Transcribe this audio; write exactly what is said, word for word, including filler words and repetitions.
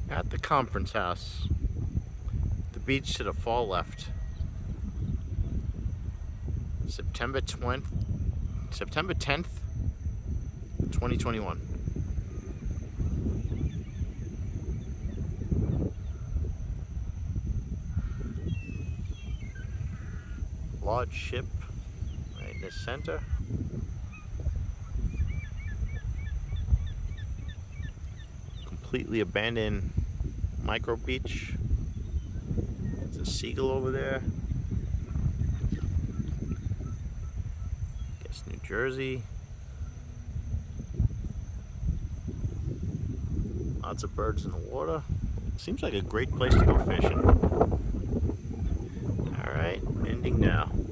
At the conference house. The beach to the far left. September twentieth, September tenth, twenty twenty-one. Large ship right in the center. Completely abandoned micro beach. There's a seagull over there. Guess New Jersey. Lots of birds in the water. Seems like a great place to go fishing. Alright, ending now.